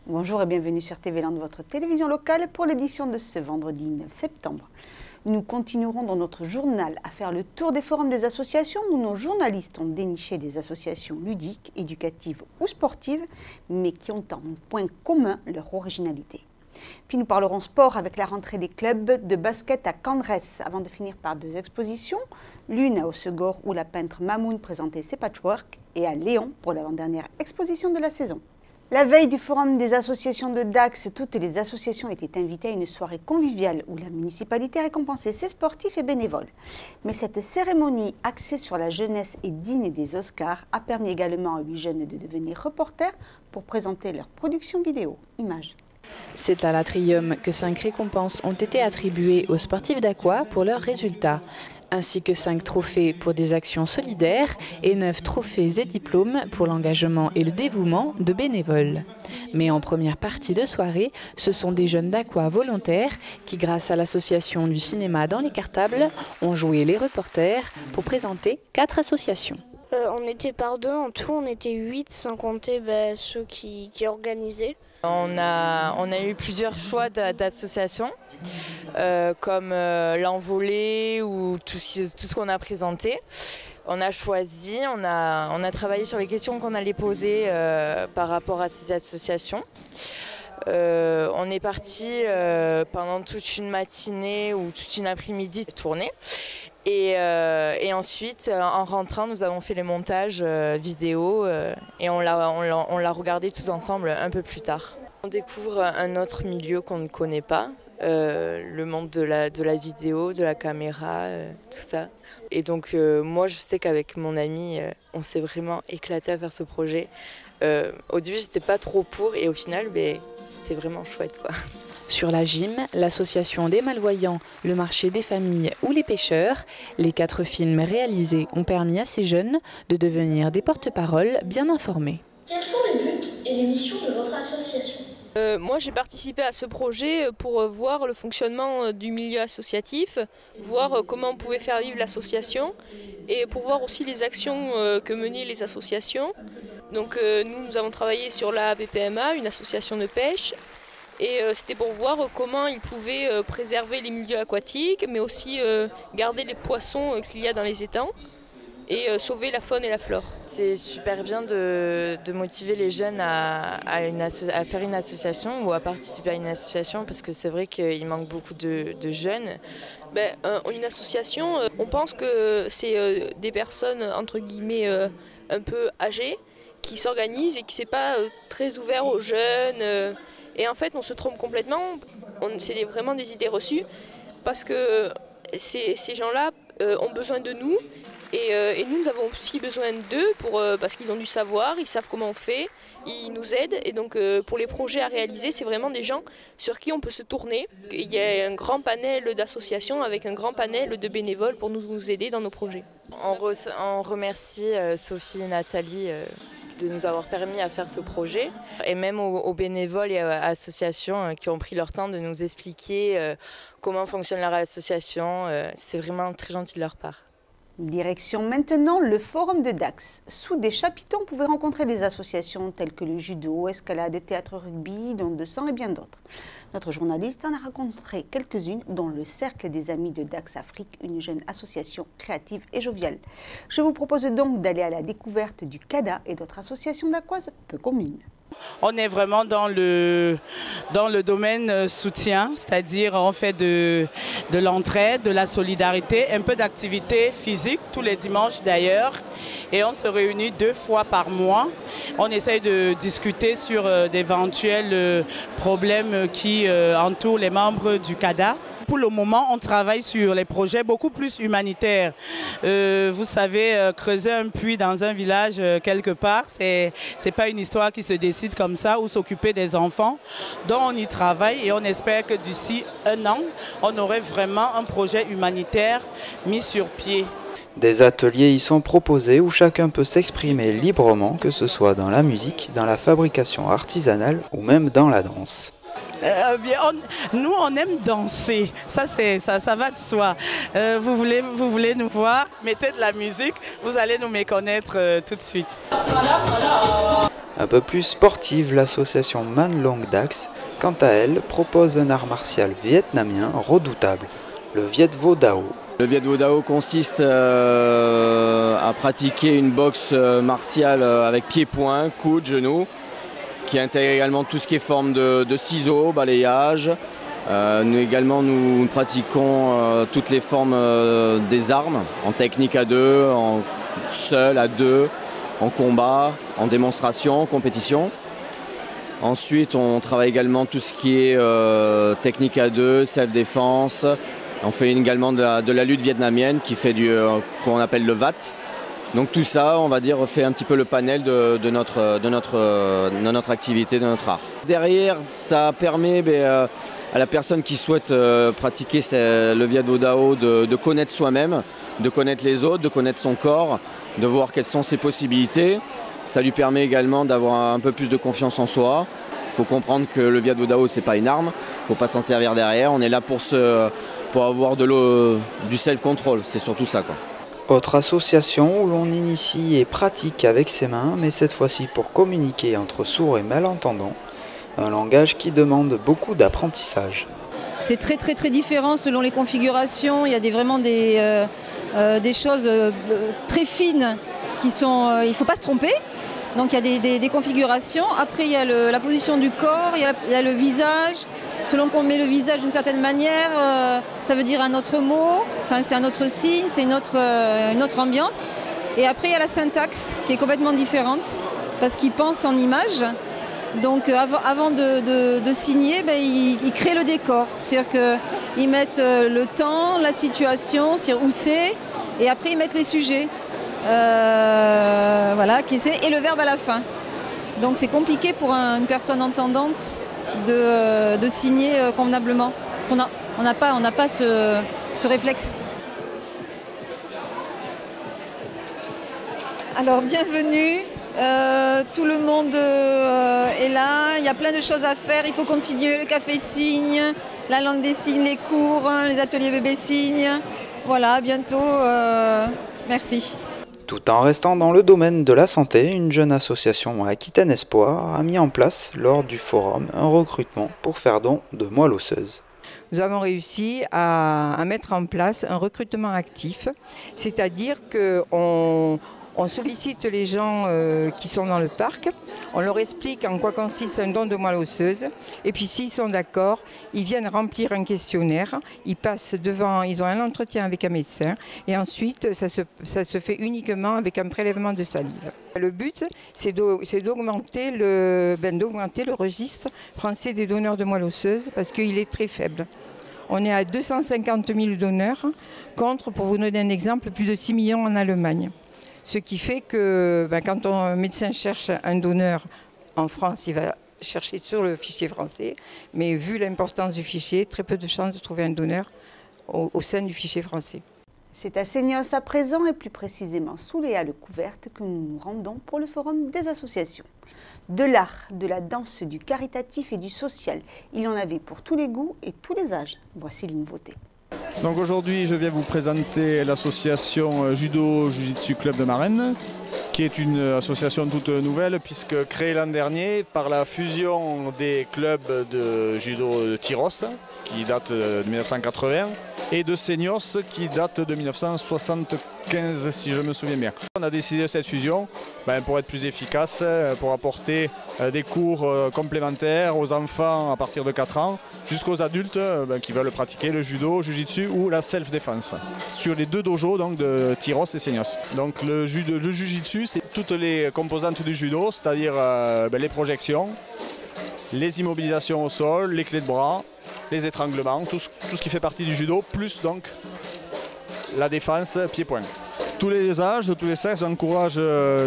Bonjour et bienvenue sur TV Land, votre télévision locale, pour l'édition de ce vendredi 9 septembre. Nous continuerons dans notre journal à faire le tour des forums des associations où nos journalistes ont déniché des associations ludiques, éducatives ou sportives, mais qui ont en point commun leur originalité. Puis nous parlerons sport avec la rentrée des clubs de basket à Candresse, avant de finir par deux expositions, l'une à Hossegor où la peintre Mamoun présentait ses patchwork et à Léon pour l'avant-dernière exposition de la saison. La veille du forum des associations de Dax, toutes les associations étaient invitées à une soirée conviviale où la municipalité récompensait ses sportifs et bénévoles. Mais cette cérémonie axée sur la jeunesse et digne des Oscars a permis également à 8 jeunes de devenir reporters pour présenter leur production vidéo. Images. C'est à l'Atrium que 5 récompenses ont été attribuées aux sportifs d'Aqua pour leurs résultats, ainsi que 5 trophées pour des actions solidaires et 9 trophées et diplômes pour l'engagement et le dévouement de bénévoles. Mais en première partie de soirée, ce sont des jeunes d'Aqua volontaires qui, grâce à l'association du cinéma dans les cartables, ont joué les reporters pour présenter 4 associations. On était par deux, en tout on était 8 sans compter ceux qui organisaient. On a eu plusieurs choix d'associations, comme l'envolée ou tout ce qu'on a présenté. On a choisi, on a travaillé sur les questions qu'on allait poser par rapport à ces associations. On est parti pendant toute une matinée ou toute une après-midi tourner. Et ensuite, en rentrant, nous avons fait les montages vidéo et on l'a regardé tous ensemble un peu plus tard. On découvre un autre milieu qu'on ne connaît pas, le monde de la vidéo, de la caméra, tout ça. Et donc moi, je sais qu'avec mon ami, on s'est vraiment éclaté à faire ce projet. Au début, j'étais pas trop pour et au final, c'était vraiment chouette, quoi. Sur la gym, l'association des malvoyants, le marché des familles ou les pêcheurs, les 4 films réalisés ont permis à ces jeunes de devenir des porte-paroles bien informés. Quels sont les buts et les missions de votre association ? Moi j'ai participé à ce projet pour voir le fonctionnement du milieu associatif, voir comment on pouvait faire vivre l'association et pour voir aussi les actions que menaient les associations. Donc nous avons travaillé sur la BPMA, une association de pêche. Et c'était pour voir comment ils pouvaient préserver les milieux aquatiques, mais aussi garder les poissons qu'il y a dans les étangs et sauver la faune et la flore. C'est super bien de motiver les jeunes à faire une association ou à participer à une association parce que c'est vrai qu'il manque beaucoup de jeunes. Une association, on pense que c'est des personnes entre guillemets un peu âgées qui s'organisent et qui ne sont pas très ouverts aux jeunes. Et en fait, on se trompe complètement, c'est vraiment des idées reçues, parce que ces gens-là ont besoin de nous, et nous avons aussi besoin d'eux, parce qu'ils ont du savoir, ils savent comment on fait, ils nous aident, et donc pour les projets à réaliser, c'est vraiment des gens sur qui on peut se tourner. Il y a un grand panel d'associations avec un grand panel de bénévoles pour nous aider dans nos projets. On remercie Sophie et Nathalie de nous avoir permis à faire ce projet et même aux bénévoles et à associations qui ont pris leur temps de nous expliquer comment fonctionne leur association. C'est vraiment très gentil de leur part. Direction maintenant le forum de Dax. Sous des chapiteaux, on pouvait rencontrer des associations telles que le judo, escalade, théâtre, rugby, don de sang et bien d'autres. Notre journaliste en a rencontré quelques-unes, dont le Cercle des Amis de Dax Afrique, une jeune association créative et joviale. Je vous propose donc d'aller à la découverte du CADA et d'autres associations d'aquoises peu communes. On est vraiment dans le domaine soutien, c'est-à-dire on fait de l'entraide, de la solidarité, un peu d'activité physique tous les dimanches d'ailleurs. Et on se réunit 2 fois par mois. On essaye de discuter sur d'éventuels problèmes qui entourent les membres du CADA. Pour le moment, on travaille sur les projets beaucoup plus humanitaires. Vous savez, creuser un puits dans un village quelque part, c'est pas une histoire qui se décide comme ça, ou s'occuper des enfants. Donc on y travaille et on espère que d'ici 1 an, on aurait vraiment un projet humanitaire mis sur pied. Des ateliers y sont proposés où chacun peut s'exprimer librement, que ce soit dans la musique, dans la fabrication artisanale ou même dans la danse. Nous, on aime danser, ça va de soi. Vous voulez nous voir, mettez de la musique, vous allez nous méconnaître tout de suite. Un peu plus sportive, l'association Man Long Dax, quant à elle, propose un art martial vietnamien redoutable, le Viet Vo Dao. Le Viet Vo Dao consiste à pratiquer une boxe martiale avec pieds-poings, coudes, genoux, qui intègre également tout ce qui est forme de ciseaux, balayage. Nous pratiquons toutes les formes des armes, en technique à deux, en seul, à deux, en combat, en démonstration, en compétition. Ensuite, on travaille également tout ce qui est technique à deux, self-défense. On fait également de la lutte vietnamienne qui fait qu'on appelle le VAT. Donc tout ça, on va dire, fait un petit peu le panel de notre activité, de notre art. Derrière, ça permet à la personne qui souhaite pratiquer le Viet Vo Dao de connaître soi-même, de connaître les autres, de connaître son corps, de voir quelles sont ses possibilités. Ça lui permet également d'avoir un peu plus de confiance en soi. Il faut comprendre que le Viet Vo Dao, ce n'est pas une arme, il ne faut pas s'en servir derrière. On est là pour avoir du self-control, c'est surtout ça, quoi. Autre association où l'on initie et pratique avec ses mains, mais cette fois-ci pour communiquer entre sourds et malentendants, un langage qui demande beaucoup d'apprentissage. C'est très différent selon les configurations, il y a vraiment des choses très fines qui sont... il ne faut pas se tromper. Donc il y a des configurations. Après il y a la position du corps, il y a le visage. Selon qu'on met le visage d'une certaine manière, ça veut dire un autre mot, enfin c'est un autre signe, c'est une autre ambiance. Et après il y a la syntaxe qui est complètement différente parce qu'ils pensent en images. Donc avant de signer, ils créent le décor. C'est-à-dire qu'ils mettent le temps, la situation, où c'est, et après ils mettent les sujets. Voilà, et le verbe à la fin. Donc c'est compliqué pour une personne entendante de signer convenablement. Parce qu'on n'a pas ce réflexe. Alors bienvenue, tout le monde est là, il y a plein de choses à faire, il faut continuer, le café signe, la langue des signes, les cours, les ateliers bébé signes. Voilà, à bientôt, merci. Tout en restant dans le domaine de la santé, une jeune association Aquitaine Espoir a mis en place, lors du forum, un recrutement pour faire don de moelle osseuse. Nous avons réussi à mettre en place un recrutement actif, c'est-à-dire qu'on sollicite les gens qui sont dans le parc, on leur explique en quoi consiste un don de moelle osseuse, et puis s'ils sont d'accord, ils viennent remplir un questionnaire, ils ont un entretien avec un médecin, et ensuite ça se fait uniquement avec un prélèvement de salive. Le but, c'est d'augmenter le registre français des donneurs de moelle osseuse, parce qu'il est très faible. On est à 250 000 donneurs, contre, pour vous donner un exemple, plus de 6 millions en Allemagne. Ce qui fait que quand un médecin cherche un donneur en France, il va chercher sur le fichier français. Mais vu l'importance du fichier, très peu de chances de trouver un donneur au sein du fichier français. C'est à Seignos à présent et plus précisément sous les halles couvertes que nous nous rendons pour le forum des associations. De l'art, de la danse, du caritatif et du social, il y en avait pour tous les goûts et tous les âges. Voici les nouveautés. Donc aujourd'hui, je viens vous présenter l'association Judo Jiu-Jitsu Club de Marennes, qui est une association toute nouvelle puisque créée l'an dernier par la fusion des clubs de judo de Tyros, qui date de 1980, et de Seignos, qui date de 1975, si je me souviens bien. On a décidé de cette fusion pour être plus efficace, pour apporter des cours complémentaires aux enfants à partir de 4 ans, jusqu'aux adultes qui veulent pratiquer le judo, jiu-jitsu ou la self-défense. Sur les deux dojos donc, de Tyros et Seignos. Donc le jiu-jitsu, c'est toutes les composantes du judo, c'est-à-dire les projections, les immobilisations au sol, les clés de bras, les étranglements, tout ce qui fait partie du judo, plus donc la défense pied-point. Tous les âges, tous les sexes, j'encourage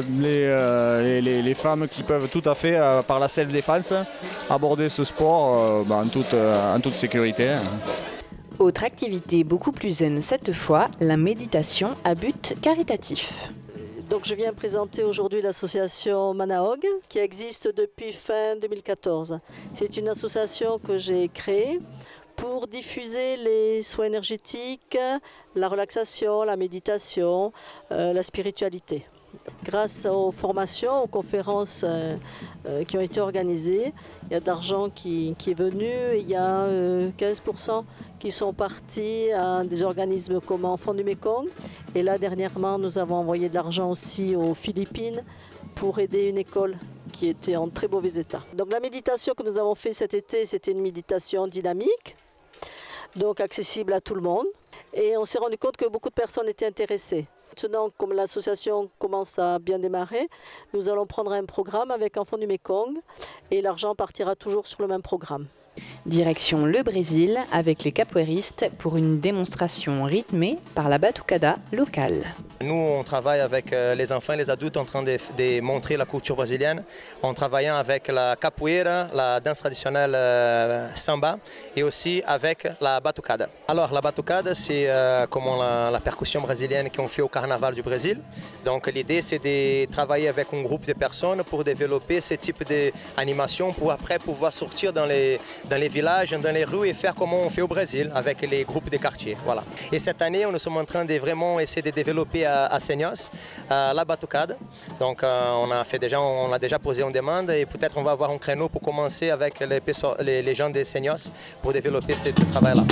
les femmes qui peuvent tout à fait, par la self-défense, aborder ce sport en toute sécurité. Autre activité beaucoup plus zen cette fois, la méditation à but caritatif. Donc je viens présenter aujourd'hui l'association Manaog qui existe depuis fin 2014. C'est une association que j'ai créée pour diffuser les soins énergétiques, la relaxation, la méditation, la spiritualité. grâce aux formations, aux conférences qui ont été organisées. Il y a de l'argent qui est venu, il y a 15% qui sont partis à des organismes comme Enfants du Mékong. Et là, dernièrement, nous avons envoyé de l'argent aussi aux Philippines pour aider une école qui était en très mauvais état. Donc la méditation que nous avons fait cet été, c'était une méditation dynamique, donc accessible à tout le monde. Et on s'est rendu compte que beaucoup de personnes étaient intéressées. Maintenant, comme l'association commence à bien démarrer, nous allons prendre un programme avec Enfants du Mékong et l'argent partira toujours sur le même programme. Direction le Brésil avec les capoeiristes pour une démonstration rythmée par la batucada locale. Nous, on travaille avec les enfants et les adultes en train de montrer la culture brésilienne, en travaillant avec la capoeira, la danse traditionnelle samba, et aussi avec la batucada. Alors la batucada, c'est comme la percussion brésilienne qu'on fait au carnaval du Brésil. Donc l'idée, c'est de travailler avec un groupe de personnes pour développer ce type d'animation, pour après pouvoir sortir dans les villages, dans les rues et faire comme on fait au Brésil avec les groupes de quartier. Voilà. Et cette année, nous sommes en train de vraiment essayer de développer à Senyos la batucada. Donc on a déjà posé une demande et peut-être on va avoir un créneau pour commencer avec les gens de Senyos pour développer ce travail-là.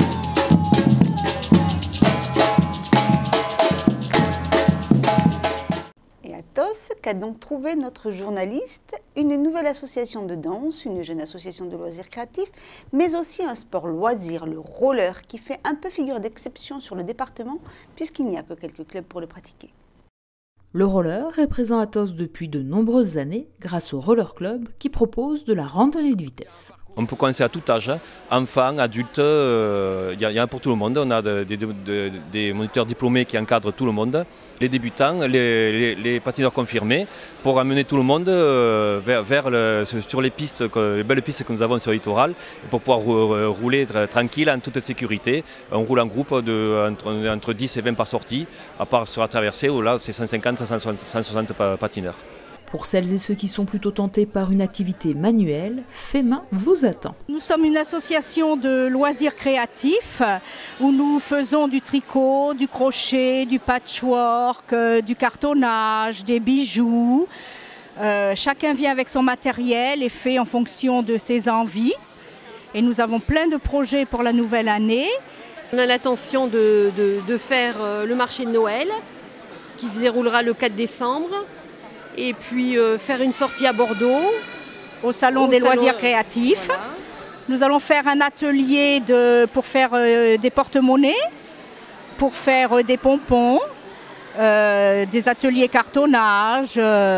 Qu'a donc trouvé notre journaliste? Une nouvelle association de danse, une jeune association de loisirs créatifs, mais aussi un sport loisir, le roller, qui fait un peu figure d'exception sur le département, puisqu'il n'y a que quelques clubs pour le pratiquer. Le roller est présent à Tos depuis de nombreuses années, grâce au Roller Club, qui propose de la randonnée de vitesse. On peut commencer à tout âge, enfants, adultes, il y en a pour tout le monde. On a des moniteurs diplômés qui encadrent tout le monde, les débutants, les patineurs confirmés, pour amener tout le monde sur les belles pistes que nous avons sur le littoral, pour pouvoir rouler tranquille, en toute sécurité. On roule en groupe entre 10 et 20 par sortie, à part sur la traversée où là c'est 150 à 160 patineurs. Pour celles et ceux qui sont plutôt tentés par une activité manuelle, FEMA vous attend. Nous sommes une association de loisirs créatifs où nous faisons du tricot, du crochet, du patchwork, du cartonnage, des bijoux. Chacun vient avec son matériel et fait en fonction de ses envies. Et nous avons plein de projets pour la nouvelle année. On a l'intention de faire le marché de Noël qui se déroulera le 4 décembre. Et puis faire une sortie à Bordeaux. Au Salon des loisirs créatifs. Voilà. Nous allons faire un atelier pour faire des porte-monnaies, pour faire des pompons, des ateliers cartonnage.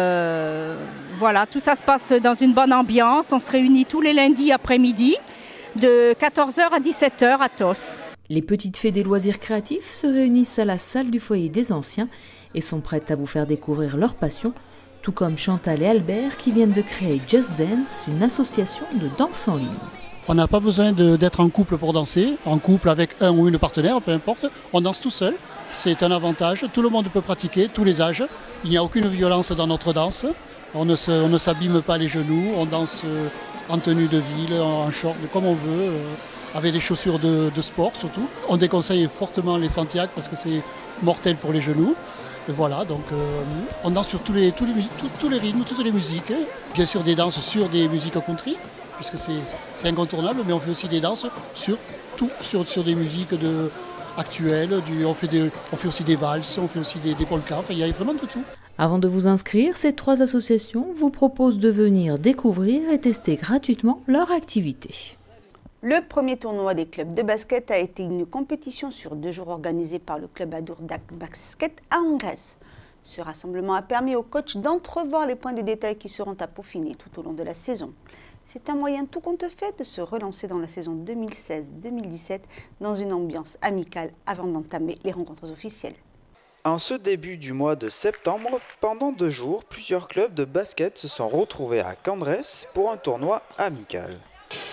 Voilà, tout ça se passe dans une bonne ambiance. On se réunit tous les lundis après-midi de 14h à 17h à Tos. Les petites fées des loisirs créatifs se réunissent à la salle du foyer des anciens et sont prêtes à vous faire découvrir leur passion, tout comme Chantal et Albert qui viennent de créer Just Dance, une association de danse en ligne. On n'a pas besoin d'être en couple pour danser, en couple avec un ou une partenaire, peu importe, on danse tout seul. C'est un avantage, tout le monde peut pratiquer, tous les âges. Il n'y a aucune violence dans notre danse, on ne s'abîme pas les genoux, on danse en tenue de ville, en short, comme on veut, avec des chaussures de sport surtout. On déconseille fortement les Santiago parce que c'est mortel pour les genoux. Et voilà, donc on danse sur tous les rythmes, toutes les musiques. Bien sûr des danses sur des musiques country, puisque c'est incontournable, mais on fait aussi des danses sur des musiques actuelles. On fait aussi des valses, on fait aussi des polkas, enfin, il y a vraiment de tout. Avant de vous inscrire, ces 3 associations vous proposent de venir découvrir et tester gratuitement leur activité. Le premier tournoi des clubs de basket a été une compétition sur 2 jours organisée par le club Adourdac Basket à Grèce. Ce rassemblement a permis aux coachs d'entrevoir les points de détail qui seront à peaufiner tout au long de la saison. C'est un moyen tout compte fait de se relancer dans la saison 2016-2017 dans une ambiance amicale avant d'entamer les rencontres officielles. En ce début du mois de septembre, pendant 2 jours, plusieurs clubs de basket se sont retrouvés à Candrès pour un tournoi amical.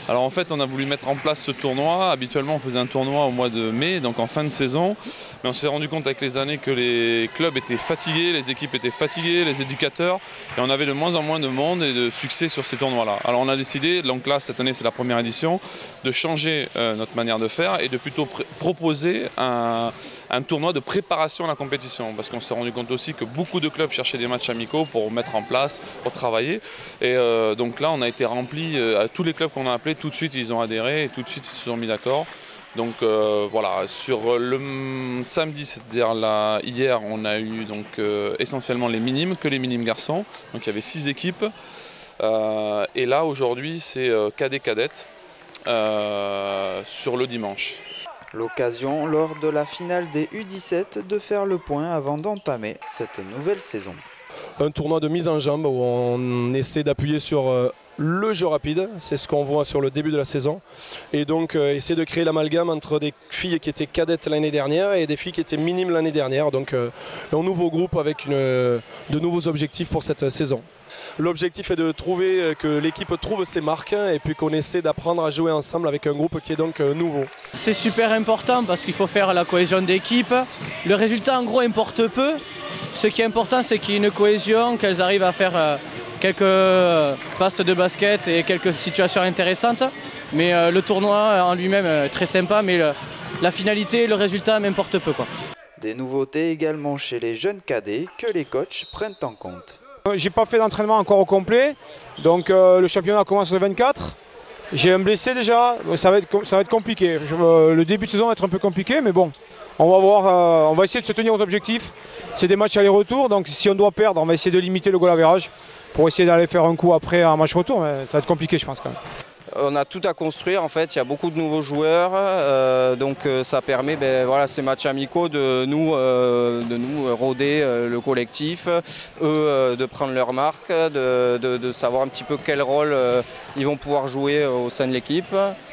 Alors en fait on a voulu mettre en place ce tournoi. Habituellement on faisait un tournoi au mois de mai, donc en fin de saison. Mais on s'est rendu compte avec les années que les clubs étaient fatigués, les équipes étaient fatiguées, les éducateurs. Et on avait de moins en moins de monde et de succès sur ces tournois-là. Alors on a décidé, donc là cette année c'est la première édition, de changer notre manière de faire et de plutôt proposer un tournoi de préparation à la compétition. Parce qu'on s'est rendu compte aussi que beaucoup de clubs cherchaient des matchs amicaux pour mettre en place, pour travailler. Et donc là on a été rempli, à tous les clubs qu'on a appelés, tout de suite ils ont adhéré et tout de suite ils se sont mis d'accord. Donc voilà, sur le samedi, c'est-à-dire hier, on a eu donc, essentiellement les minimes, que les minimes garçons. Donc il y avait 6 équipes. Et là aujourd'hui c'est cadet-cadette sur le dimanche. L'occasion lors de la finale des U17 de faire le point avant d'entamer cette nouvelle saison. Un tournoi de mise en jambe où on essaie d'appuyer sur le jeu rapide, c'est ce qu'on voit sur le début de la saison. Et donc essayer de créer l'amalgame entre des filles qui étaient cadettes l'année dernière et des filles qui étaient minimes l'année dernière. Donc un nouveau groupe avec de nouveaux objectifs pour cette saison. L'objectif est de trouver, que l'équipe trouve ses marques et puis qu'on essaie d'apprendre à jouer ensemble avec un groupe qui est donc nouveau. C'est super important parce qu'il faut faire la cohésion d'équipe. Le résultat en gros importe peu. Ce qui est important c'est qu'il y ait une cohésion, qu'elles arrivent à faire quelques passes de basket et quelques situations intéressantes. Mais le tournoi en lui-même est très sympa, mais la finalité et le résultat m'importent peu, quoi. Des nouveautés également chez les jeunes cadets que les coachs prennent en compte. J'ai pas fait d'entraînement encore au complet, donc le championnat commence le 24. J'ai un blessé déjà, ça va être compliqué. Le début de saison va être un peu compliqué, mais bon, on va voir, on va essayer de se tenir aux objectifs. C'est des matchs aller-retour, donc si on doit perdre, on va essayer de limiter le goal average pour essayer d'aller faire un coup après un match retour, mais ça va être compliqué je pense quand même. On a tout à construire en fait, il y a beaucoup de nouveaux joueurs, donc ça permet voilà, ces matchs amicaux de nous rôder le collectif, eux de prendre leur marque, de savoir un petit peu quel rôle ils vont pouvoir jouer au sein de l'équipe.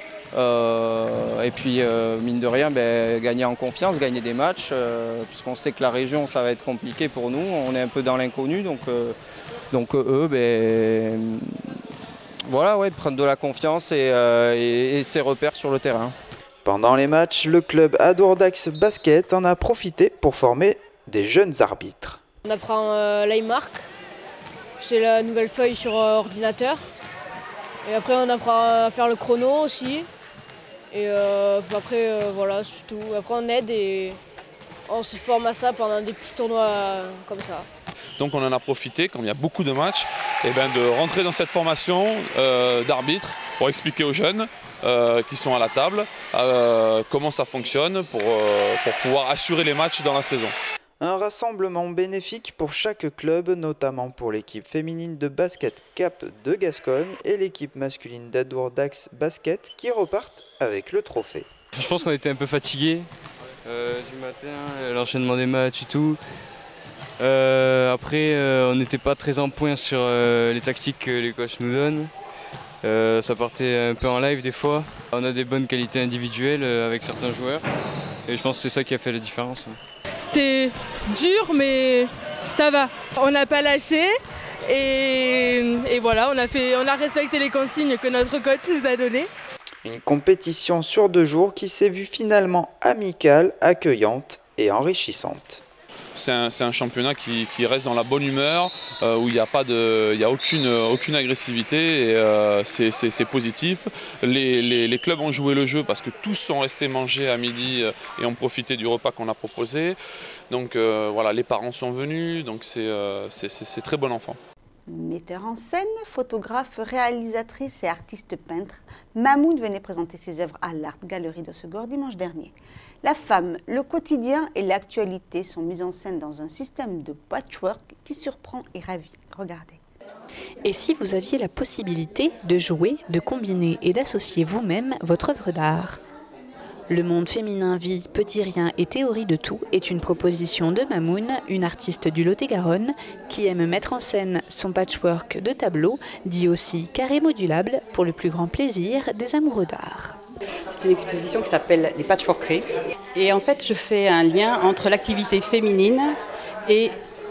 Et puis mine de rien, gagner en confiance, gagner des matchs, puisqu'on sait que la région ça va être compliqué pour nous, on est un peu dans l'inconnu, donc eux, voilà, ouais, prendre de la confiance et ses repères sur le terrain. Pendant les matchs, le club Adour-Dax Basket en a profité pour former des jeunes arbitres. On apprend l'iMark, c'est la nouvelle feuille sur ordinateur. Et après on apprend à faire le chrono aussi. Et après voilà, c'est tout. Après on aide et on se forme à ça pendant des petits tournois comme ça. Donc on en a profité, quand il y a beaucoup de matchs, de rentrer dans cette formation d'arbitre pour expliquer aux jeunes qui sont à la table comment ça fonctionne pour pouvoir assurer les matchs dans la saison. Un rassemblement bénéfique pour chaque club, notamment pour l'équipe féminine de basket Cap de Gascogne et l'équipe masculine d'Adour-Dax Basket qui repartent avec le trophée. Je pense qu'on était un peu fatigués du matin, l'enchaînement des matchs et tout. Après, on n'était pas très en point sur les tactiques que les coachs nous donnent. Ça partait un peu en live des fois. On a des bonnes qualités individuelles avec certains joueurs. Et je pense que c'est ça qui a fait la différence. C'était dur, mais ça va. On n'a pas lâché. Et voilà, on a respecté les consignes que notre coach nous a données. Une compétition sur 2 jours qui s'est vue finalement amicale, accueillante et enrichissante. C'est un championnat qui reste dans la bonne humeur, où il n'y a aucune agressivité, et c'est positif. Les clubs ont joué le jeu parce que tous sont restés manger à midi et ont profité du repas qu'on a proposé. Donc voilà, les parents sont venus, donc c'est très bon enfant. Metteur en scène, photographe, réalisatrice et artiste peintre, Mahmoud venait présenter ses œuvres à l'Art Gallery de Segor dimanche dernier. La femme, le quotidien et l'actualité sont mis en scène dans un système de patchwork qui surprend et ravit. Regardez. Et si vous aviez la possibilité de jouer, de combiner et d'associer vous-même votre œuvre d'art ? Le monde féminin vie, petit rien et théorie de tout est une proposition de Mamoun, une artiste du Lot-et-Garonne, qui aime mettre en scène son patchwork de tableaux, dit aussi carré modulable, pour le plus grand plaisir des amoureux d'art. C'est une exposition qui s'appelle les Patchworkeries. Et en fait, je fais un lien entre l'activité féminine et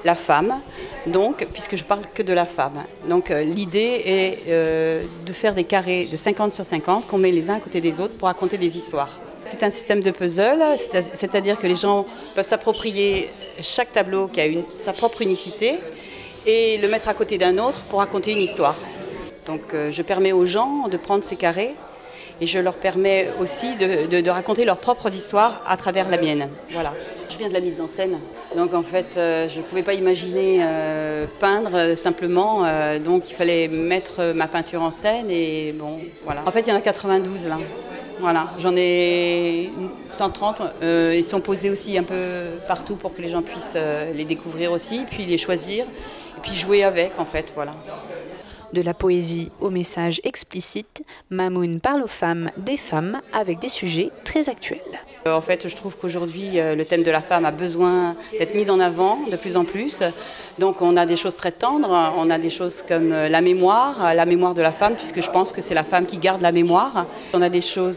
la femme, donc, puisque je parle que de la femme. Donc l'idée est de faire des carrés de 50 sur 50 qu'on met les uns à côté des autres pour raconter des histoires. C'est un système de puzzle, c'est-à-dire que les gens peuvent s'approprier chaque tableau qui a sa propre unicité et le mettre à côté d'un autre pour raconter une histoire. Donc je permets aux gens de prendre ces carrés et je leur permets aussi de raconter leurs propres histoires à travers la mienne. Voilà. Je viens de la mise en scène, donc en fait je ne pouvais pas imaginer peindre simplement, donc il fallait mettre ma peinture en scène et bon, voilà. En fait il y en a 92 là. Voilà, j'en ai 130, ils sont posés aussi un peu partout pour que les gens puissent les découvrir aussi, puis les choisir, et puis jouer avec en fait, voilà. De la poésie au message explicite, Mamoun parle aux femmes des femmes avec des sujets très actuels. En fait, je trouve qu'aujourd'hui, le thème de la femme a besoin d'être mis en avant de plus en plus. Donc on a des choses très tendres, on a des choses comme la mémoire de la femme, puisque je pense que c'est la femme qui garde la mémoire. On a des choses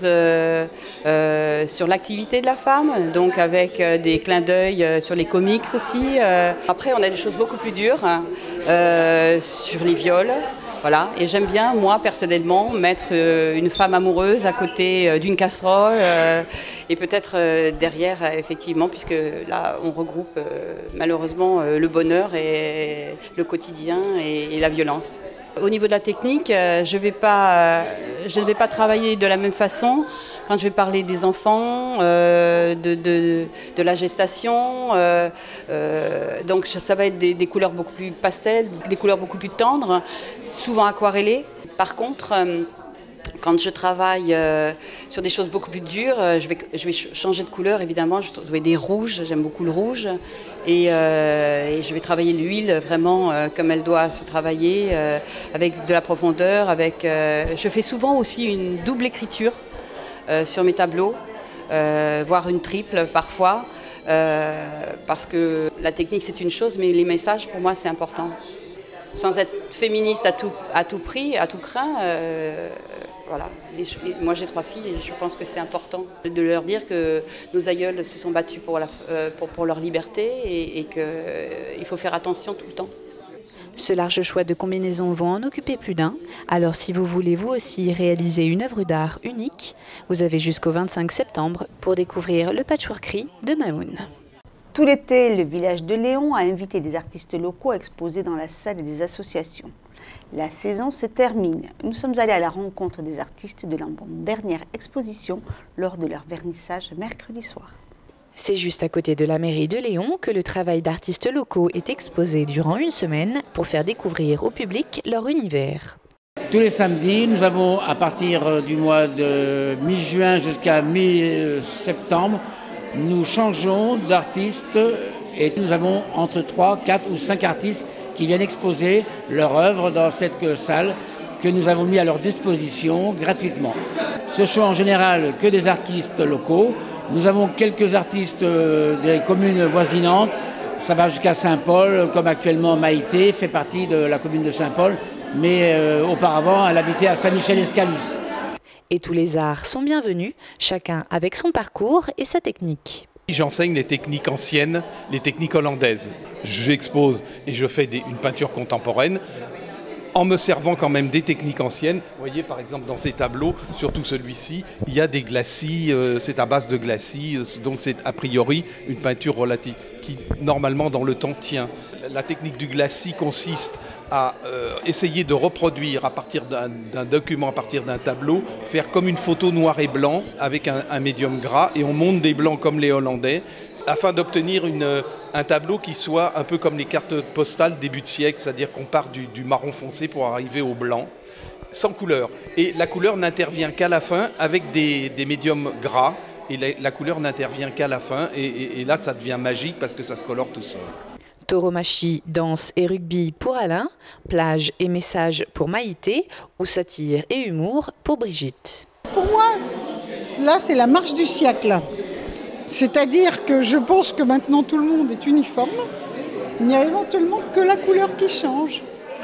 sur l'activité de la femme, donc avec des clins d'œil sur les comics aussi. Après, on a des choses beaucoup plus dures sur les viols. Voilà. Et j'aime bien, moi, personnellement, mettre une femme amoureuse à côté d'une casserole et peut-être derrière, effectivement, puisque là, on regroupe malheureusement le bonheur et le quotidien et la violence. Au niveau de la technique, je ne vais pas travailler de la même façon quand je vais parler des enfants, de la gestation. Donc ça va être des couleurs beaucoup plus pastel, des couleurs beaucoup plus tendres, souvent aquarellées. Par contre, quand je travaille sur des choses beaucoup plus dures, je vais changer de couleur, évidemment. Je vais des rouges, j'aime beaucoup le rouge. Et je vais travailler l'huile vraiment comme elle doit se travailler, avec de la profondeur. Je fais souvent aussi une double écriture sur mes tableaux, voire une triple parfois. Parce que la technique c'est une chose, mais les messages pour moi c'est important. Sans être féministe à tout prix, à tout craint, voilà. Moi j'ai 3 filles et je pense que c'est important de leur dire que nos aïeuls se sont battus pour leur liberté et qu'il faut faire attention tout le temps. Ce large choix de combinaisons vont en occuper plus d'un. Alors si vous voulez vous aussi réaliser une œuvre d'art unique, vous avez jusqu'au 25 septembre pour découvrir le patchworkerie de Mamoun. Tout l'été, le village de Léon a invité des artistes locaux à exposer dans la salle des associations. La saison se termine. Nous sommes allés à la rencontre des artistes de leur dernière exposition lors de leur vernissage mercredi soir. C'est juste à côté de la mairie de Léon que le travail d'artistes locaux est exposé durant une semaine pour faire découvrir au public leur univers. Tous les samedis, nous avons à partir du mois de mi-juin jusqu'à mi-septembre, nous changeons d'artistes et nous avons entre 3, 4 ou 5 artistes qui viennent exposer leur œuvre dans cette salle que nous avons mis à leur disposition gratuitement. Ce sont en général que des artistes locaux. Nous avons quelques artistes des communes voisinantes. Ça va jusqu'à Saint-Paul, comme actuellement Maïté fait partie de la commune de Saint-Paul, mais auparavant elle habitait à Saint-Michel-Escalus. Et tous les arts sont bienvenus, chacun avec son parcours et sa technique. J'enseigne les techniques anciennes, les techniques hollandaises. J'expose et je fais une peinture contemporaine en me servant quand même des techniques anciennes. Vous voyez par exemple dans ces tableaux, surtout celui-ci, il y a des glacis, c'est à base de glacis, donc c'est a priori une peinture relative qui normalement dans le temps tient. La technique du glacis consiste à essayer de reproduire à partir d'un document, à partir d'un tableau, faire comme une photo noir et blanc avec un médium gras et on monte des blancs comme les Hollandais afin d'obtenir un tableau qui soit un peu comme les cartes postales début de siècle, c'est-à-dire qu'on part du marron foncé pour arriver au blanc, sans couleur. Et la couleur n'intervient qu'à la fin avec des médiums gras et la couleur n'intervient qu'à la fin et là ça devient magique parce que ça se colore tout seul. Tauromachie, danse et rugby pour Alain, plage et message pour Maïté, ou satire et humour pour Brigitte. Pour moi, là c'est la marche du siècle. C'est-à-dire que je pense que maintenant tout le monde est uniforme. Il n'y a éventuellement que la couleur qui change.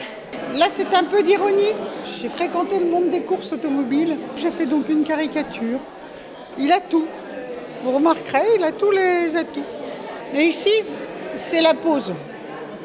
Là c'est un peu d'ironie. J'ai fréquenté le monde des courses automobiles. J'ai fait donc une caricature. Il a tout. Vous remarquerez, il a tous les atouts. Et ici, c'est la pose.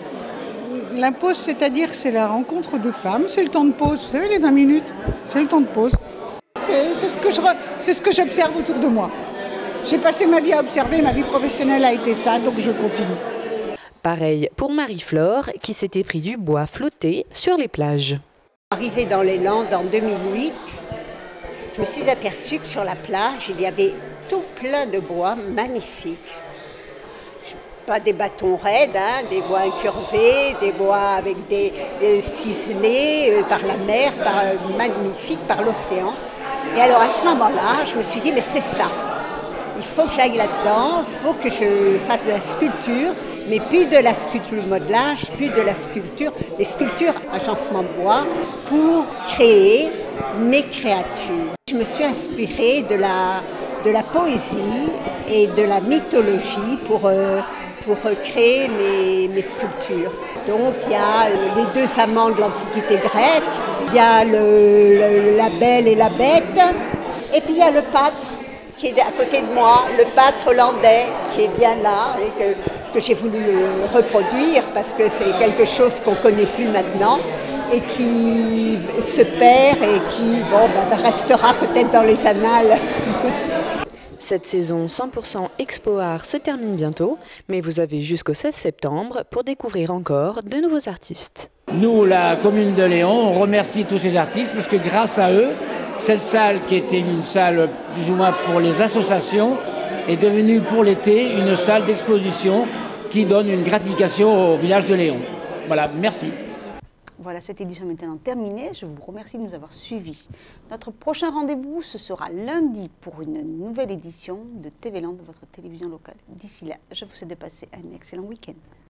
La pause, c'est-à-dire c'est la rencontre de femmes, c'est le temps de pause. Vous savez, les 20 minutes, c'est le temps de pause. C'est ce que j'observe autour de moi. J'ai passé ma vie à observer, ma vie professionnelle a été ça, donc je continue. Pareil pour Marie-Flore qui s'était pris du bois flotté sur les plages. Arrivée dans les Landes en 2008, je me suis aperçue que sur la plage, il y avait tout plein de bois magnifiques. Pas des bâtons raides, hein, des bois incurvés, des bois avec des ciselés par la mer, magnifiques par l'océan. Et alors à ce moment-là, je me suis dit, mais c'est ça. Il faut que j'aille là-dedans, il faut que je fasse de la sculpture, mais plus de la sculpture modelage, plus de la sculpture, les sculptures agencement de bois pour créer mes créatures. Je me suis inspirée de la poésie et de la mythologie pour créer mes sculptures. Donc il y a les deux amants de l'Antiquité grecque, il y a la belle et la bête, et puis il y a le pâtre qui est à côté de moi, le pâtre hollandais qui est bien là et que j'ai voulu reproduire parce que c'est quelque chose qu'on ne connaît plus maintenant et qui se perd et qui restera peut-être dans les annales. Cette saison 100% Expo Art se termine bientôt, mais vous avez jusqu'au 16 septembre pour découvrir encore de nouveaux artistes. Nous, la commune de Léon, on remercie tous ces artistes parce que grâce à eux, cette salle qui était une salle plus ou moins pour les associations est devenue pour l'été une salle d'exposition qui donne une gratification au village de Léon. Voilà, merci. Voilà, cette édition est maintenant terminée. Je vous remercie de nous avoir suivis. Notre prochain rendez-vous, ce sera lundi pour une nouvelle édition de TV Land, votre télévision locale. D'ici là, je vous souhaite de passer un excellent week-end.